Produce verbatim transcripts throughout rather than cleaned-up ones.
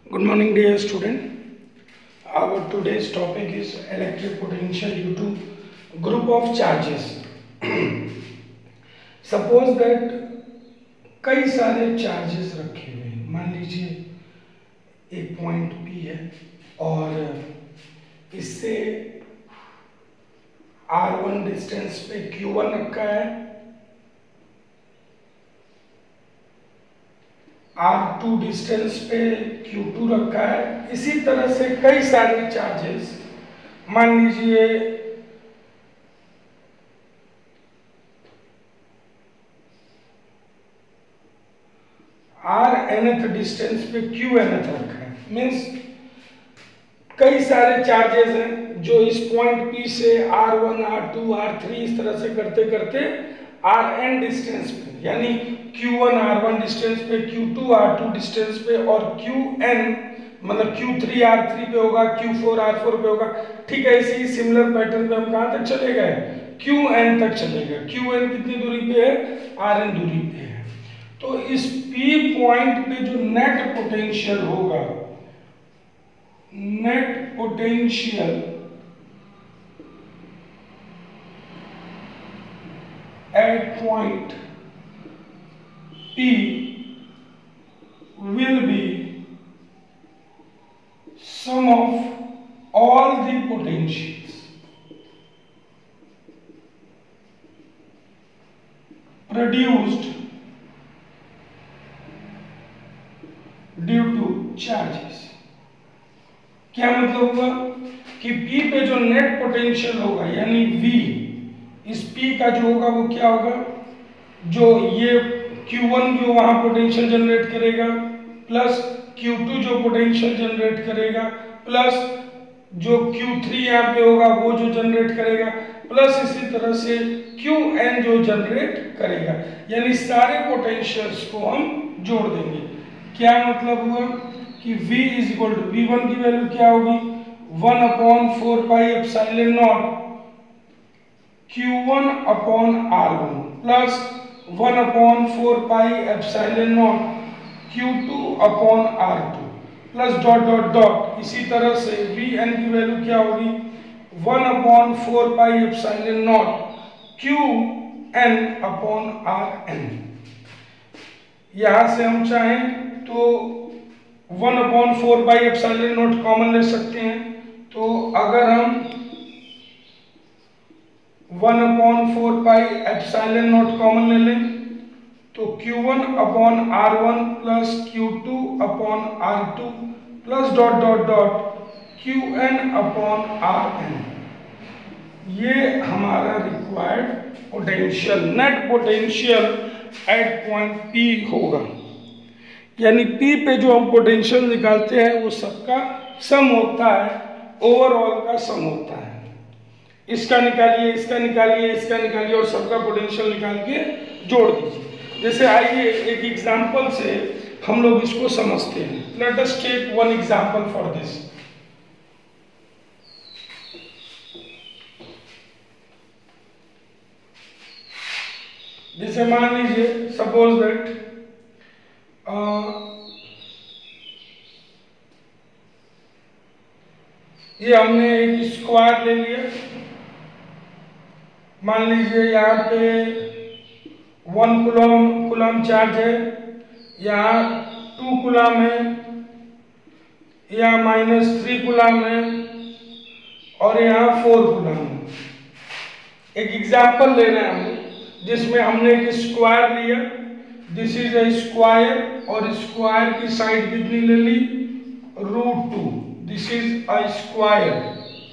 Good morning, dear student. Our today's topic is electric potential due to group of charges. Suppose that कई सारे charges रखे हुए हैं. मान लीजिए एक पॉइंट P है और इससे आर वन डिस्टेंस पे क्यू वन रखा है, आर टू डिस्टेंस पे क्यू टू रखा है. इसी तरह से कई सारे चार्जेस, मान लीजिए आर nth डिस्टेंस पे क्यू nth रखा है. मीन्स कई सारे चार्जेस हैं जो इस पॉइंट P से R one, R two, R three इस तरह से करते करते आर एन डिस्टेंस पे, यानी Q one R one distance पे, Q two R two distance पे और क्यू एन मतलब क्यू थ्री आर थ्री पे होगा, क्यू फोर आर फोर पे होगा. ठीक है, इसी सिमिलर पैटर्न पे हम कहां तक चले गए? क्यू एन तक चले गए. क्यू एन कितनी दूरी पे है? आर एन दूरी पे है. तो इस P पॉइंट पे जो नेट पोटेंशियल होगा, net potential at point P will be sum of all the potentials produced due to charges. क्या मतलब हुआ कि P पे जो नेट पोटेंशियल होगा यानी V, इस P का जो होगा वो क्या होगा? जो ये क्यू वन जो वहां पोटेंशियल जनरेट करेगा प्लस क्यू टू जो पोटेंशियल जनरेट करेगा प्लस जो क्यू थ्री यहाँ पे होगा वो जो जनरेट करेगा प्लस इसी तरह से क्यू एन जो जनरेट करेगा, यानी सारे पोटेंशियल्स को हम जोड़ देंगे. क्या मतलब हुआ कि V is equal to V one की वैल्यू क्या होगी? One upon four pi epsilon naught Q one upon R one plus one upon four pi epsilon naught Q two upon R two plus dot dot dot. इसी तरह से V N की value क्या होगी? One upon four pi epsilon naught Q N upon R N. यहां से हम चाहें तो one upon four pi epsilon naught common ले सकते हैं. तो अगर हम one upon four pi epsilon naught common ले लें तो Q one upon R one plus Q two upon R two plus dot dot dot Q N upon R N. ये हमारा required potential, net potential at point P होगा. यानी P पे जो हम पोटेंशियल निकालते हैं वो सबका सम होता है, ओवरऑल का सम होता है. इसका निकालिए, इसका निकालिए, इसका निकालिए और सबका पोटेंशियल निकाल के जोड़ दीजिए. जैसे आइए एक एग्जांपल से हम लोग इसको समझते हैं. Let us take one example for this. जैसे मान लीजिए सपोज दैट ये हमने एक स्क्वायर ले लिया. मान लीजिए यहाँ पे वन कुलम कुलम चार्ज है, यहाँ टू कुलम है, यहाँ माइनस थ्री कुलम है और यहाँ फोर कुलम है. एक एग्जाम्पल ले रहे हैं हम जिसमें हमने एक स्क्वायर लिया. दिस इज अ स्क्वायर और स्क्वायर की साइड कितनी ले ली? Root two. This is a square.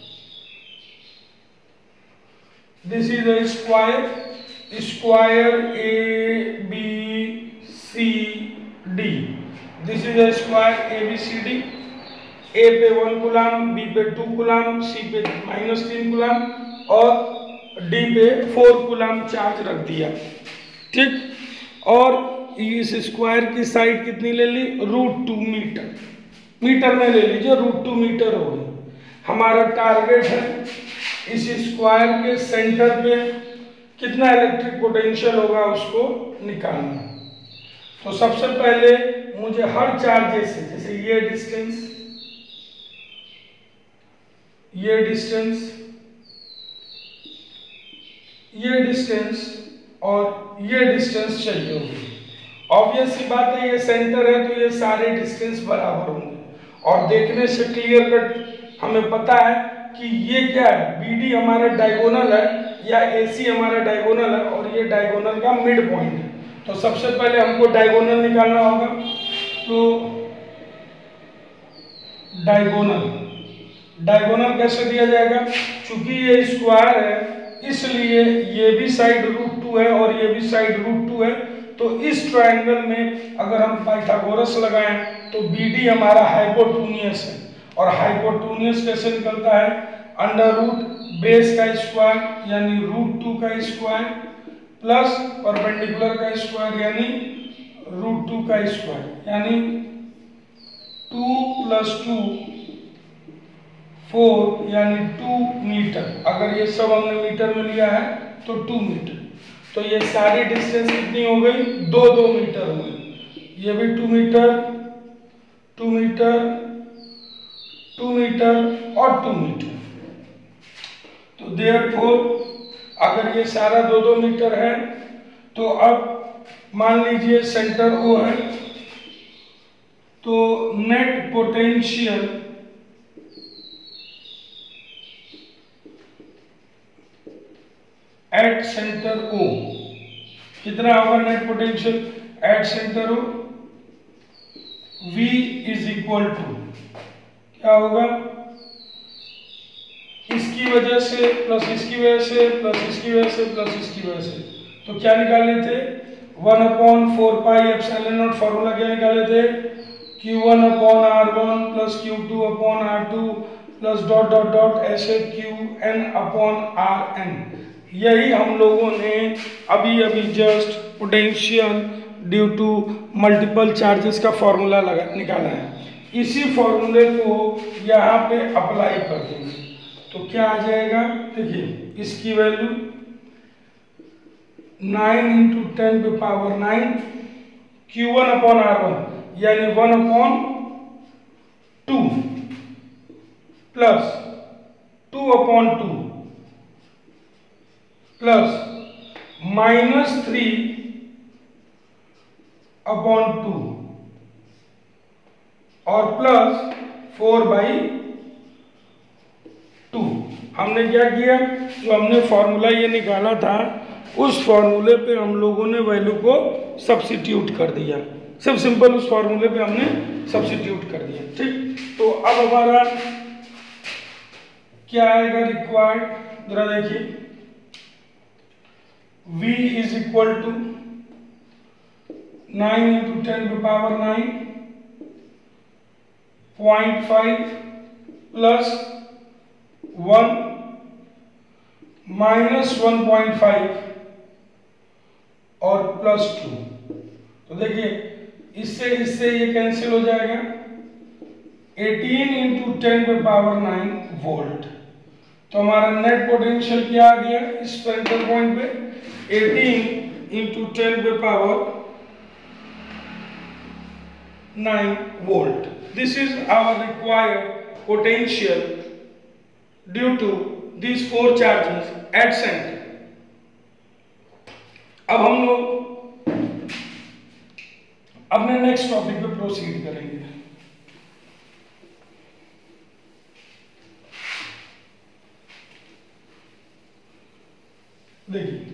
This is a square. Square A B C D. This is a square A B C D. A पे one coulomb, B पे two coulomb, C पे minus तीन coulomb और D पे four coulomb charge रख दिया. ठीक, और इस स्क्वायर की साइड कितनी ले ली? Root two metre. मीटर में ले लीजिए, रूट टू मीटर हो गई. हमारा टारगेट है इस स्क्वायर के सेंटर पे कितना इलेक्ट्रिक पोटेंशियल होगा उसको निकालना. तो सबसे पहले मुझे हर चार्जेस से, जैसे ये डिस्टेंस, ये डिस्टेंस, ये डिस्टेंस और ये डिस्टेंस चाहिए होगी। ऑब्वियस सी बात है, ये सेंटर है तो ये सारे डिस्टेंस बराबर होंगे। और देखने से क्लियर कट हमें पता है कि ये क्या है, बी डी हमारा डायगोनल है या ए सी हमारा डायगोनल है और ये डायगोनल का मिड पॉइंट है। तो सबसे पहले हमको डायगोनल निकालना होगा। तो डायगोनल डायगोनल कैसे दिया जाएगा, चूंकि ये स्क्वायर है इसलिए ये भी साइड रूट टू है और ये भी साइड रूट टू है। तो इस ट्रायंगल में अगर हम पाइथागोरस लगाएं तो बी डी हमारा हाइपोटूनियस है। और हाइपोटूनियस कैसे निकलता है, अंडर रूट बेस का स्क्वायर यानी रूट टू का स्क्वायर प्लस परपेंडिकुलर का स्क्वायर यानी रूट टू का स्क्वायर, यानी टू प्लस टू फोर यानी टू मीटर। अगर ये सब हमने मीटर में लिया है तो टू मीटर। तो ये सारी डिस्टेंस कितनी हो गई, दो दो मीटर हो गई। ये भी two metre, two metre, two metre और टू मीटर। तो देयरफॉर अगर ये सारा दो दो मीटर है तो अब मान लीजिए सेंटर ओ है, तो net potential at centre O कितना होगा, net potential at centre O V is equal to क्या होगा, इसकी वजह से प्लस इसकी वजह से प्लस इसकी वजह से प्लस इसकी वजह से। तो क्या निकाले थे, one upon four pi epsilon naught. Formula क्या निकाले थे, Q one upon R one plus Q two upon R two plus dot dot dot ऐसे Q N upon R N. यही हम लोगों ने अभी अभी just potential due to multiple charges का फॉर्मूला लगा निकाला है। इसी फॉर्मूले को यहाँ पे अप्लाई कर देंगे तो क्या आ जाएगा, देखिए इसकी वैल्यू नाइन इंटू टेन पे power nine Q one upon R one यानी one upon two plus two upon two plus minus three upon two और प्लस फोर बाई टू। हमने क्या किया, जो हमने फॉर्मूला ये निकाला था उस फॉर्मूले पे हम लोगों ने वैल्यू को सब्स्टिट्यूट कर दिया। सिर्फ सिंपल उस फॉर्मूले पे हमने सब्स्टिट्यूट कर दिया, ठीक। तो अब हमारा क्या आएगा रिक्वायर्ड, जरा देखिए, V is equal to nine into ten पे power nine point five plus one minus one point five और प्लस टू। तो देखिए इससे इससे ये कैंसिल हो जाएगा, एटीन इंटू टेन पे पावर नाइन वोल्ट। तो हमारा नेट पोटेंशियल क्या आ गया इस सेंटर पॉइंट पे, एटीन इंटू टेन पे power nine volt. This is our required potential due to these four charges at center। अब हम लोग अपने नेक्स्ट टॉपिक पे प्रोसीड करेंगे। देखिए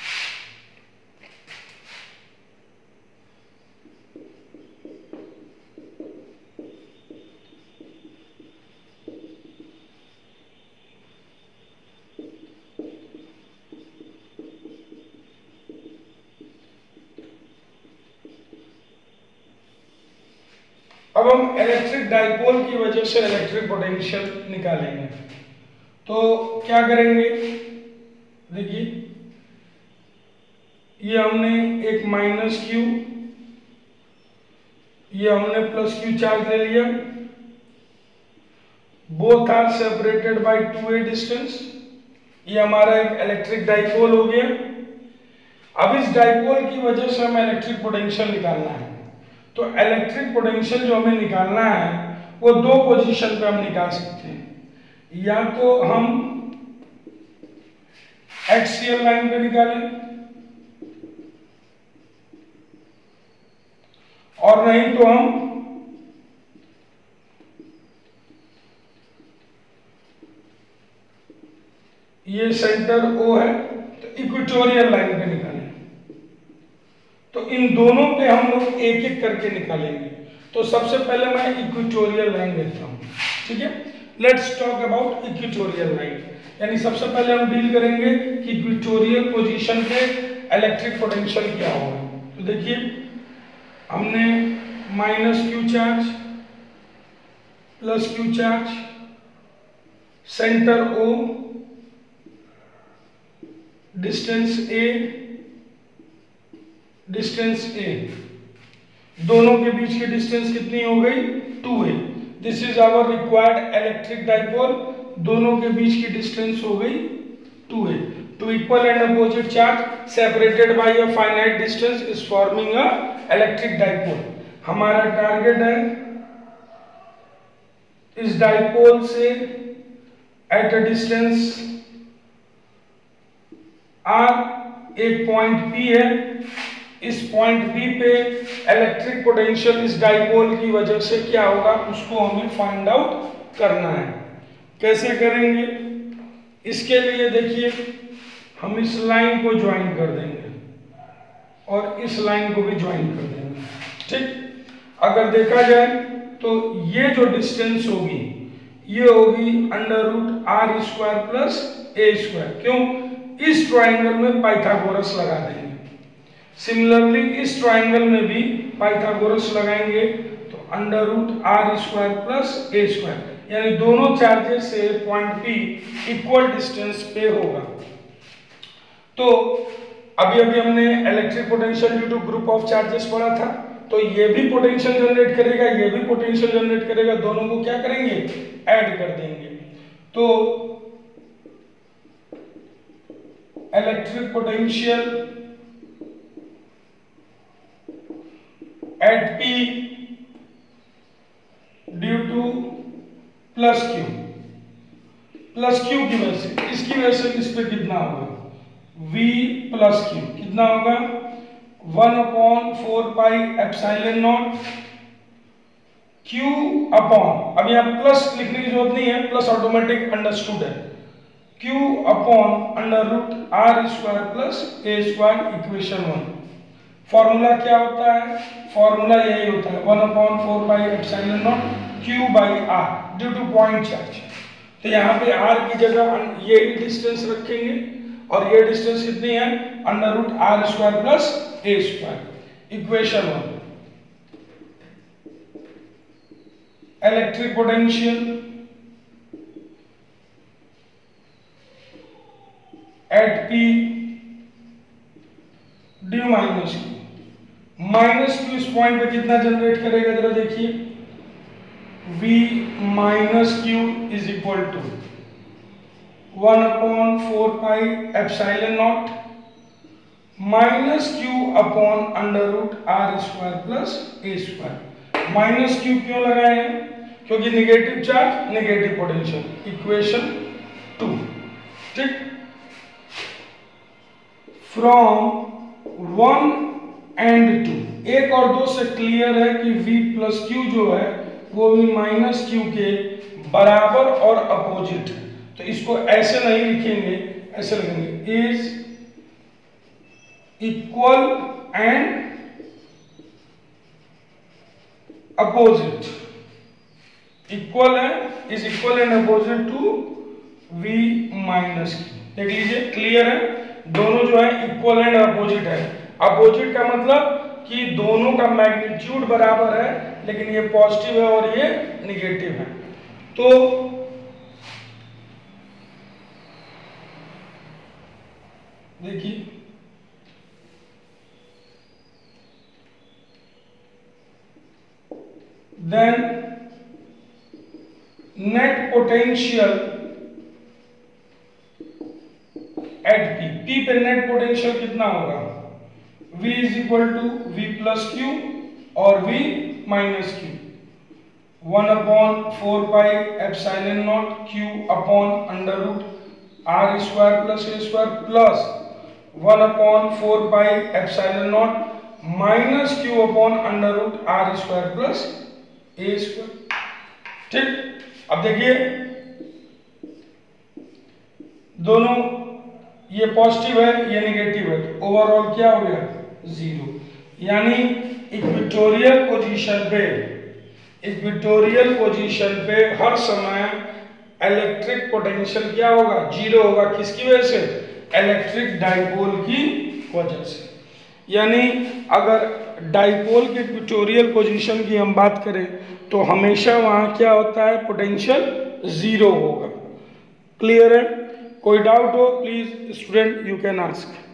अब हम इलेक्ट्रिक डाइपोल की वजह से इलेक्ट्रिक पोटेंशियल निकालेंगे। तो क्या करेंगे, देखिए ये हमने एक माइनस क्यू, ये हमने प्लस क्यू चार्ज ले लिया, both are separated by two A distance. ये हमारा एक इलेक्ट्रिक डाइपोल हो गया। अब इस डाइपोल की वजह से हमें इलेक्ट्रिक पोटेंशियल निकालना है। तो इलेक्ट्रिक पोटेंशियल जो हमें निकालना है वो दो पोजीशन पे हम निकाल सकते हैं, या तो हम एक्सियल लाइन पे निकालें और नहीं तो हम ये सेंटर O है तो इक्वेटोरियल लाइन पे निकालें। तो इन दोनों पे हम लोग एक एक करके निकालेंगे। तो सबसे पहले मैं इक्वेटोरियल लाइन लेता हूं, ठीक है। Let's talk about equatorial line, यानी सबसे पहले हम डील करेंगे कि इक्वेटोरियल पोजीशन पे इलेक्ट्रिक पोटेंशियल क्या होगा। तो देखिए हमने minus Q charge plus Q charge, centre O, distance A, distance A, दोनों के बीच की डिस्टेंस कितनी हो गई, two A. This is our required electric dipole, दोनों के बीच की डिस्टेंस हो गई two A. Two equal and opposite charge separated bye a finite distance is forming a electric dipole. हमारा टारगेट है इस डाइपोल से एट अ डिस्टेंस आर एक पॉइंट P है, इस पॉइंट P पे इलेक्ट्रिक पोटेंशियल इस डाइपोल की वजह से क्या होगा उसको हमें फाइंड आउट करना है। कैसे करेंगे, इसके लिए देखिए हम इस लाइन को ज्वाइन कर देंगे और इस लाइन को भी ज्वाइन कर देंगे, ठीक। अगर देखा जाए तो ये जो डिस्टेंस होगी ये होगी under root R square plus A square. क्यों, इस ट्राइंगल में पाइथागोरस लगा देंगे। सिमिलरली इस ट्राइंगल में भी पाइथागोरस लगाएंगे तो under root R square plus A square, यानी दोनों चार्जेस से पॉइंट P इक्वल डिस्टेंस पे होगा। तो अभी अभी हमने electric potential due to group of charges पढ़ा था, तो ये भी पोटेंशियल जनरेट करेगा, ये भी पोटेंशियल जनरेट करेगा, दोनों को क्या करेंगे, ऐड कर देंगे। तो electric potential at P due to plus Q, plus Q की वजह से, इसकी वजह से इस पे कितना होगा, V प्लस क्यू कितना होगा, one upon four pi epsilon naught Q upon, अब यहाँ प्लस लिखने की जरूरत नहीं है, प्लस ऑटोमेटिक अंडरस्टूड है, Q upon under root R square plus A square equation one. Formula क्या होता है, फॉर्मूला यही होता है one upon four by epsilon naught Q by R due to point charge. तो यहाँ पे r की जगह ये ही डिस्टेंस रखेंगे और ये डिस्टेंस कितनी है, under root R square plus A square equation one. Electric potential at P D minus Q, minus Q इस पॉइंट पे कितना जनरेट करेगा जरा देखिए, V minus Q is equal to one upon four pi epsilon naught minus Q upon under root R square plus A square. Minus Q क्यों लगाए हैं, क्योंकि negative charge negative potential, equation two, ठीक। From one and two, एक और दो से clear है कि V प्लस क्यू जो है वो भी माइनस क्यू के बराबर और अपोजिट है। तो इसको ऐसे नहीं लिखेंगे, ऐसे लिखेंगे is equal and opposite, equal है, is equal and opposite to V minus Q. देख लीजिए क्लियर है, दोनों जो है इक्वल एंड अपोजिट है। अपोजिट का मतलब कि दोनों का मैग्नीट्यूड बराबर है, लेकिन ये पॉजिटिव है और ये निगेटिव है। तो देखिए then net potential at P, P पे नेट पोटेंशियल कितना होगा, V is equal to V plus Q और v minus Q, one upon four pi epsilon naught Q upon under root R square plus A square plus one upon four pi epsilon naught minus Q upon under root R square plus A square. ठीक, अब देखिए दोनों, ये positive है ये negative है, तो overall क्या हो गया जीरो। यानी इक्वेटोरियल पोजीशन पे इक्वेटोरियल पोजीशन पे हर समय इलेक्ट्रिक पोटेंशियल क्या होगा, जीरो होगा। किसकी वजह से, इलेक्ट्रिक डाइपोल की वजह से। यानी अगर डाइपोल के इक्वेटोरियल पोजीशन की हम बात करें तो हमेशा वहां क्या होता है, पोटेंशियल जीरो होगा। क्लियर है? कोई डाउट हो please student you can ask.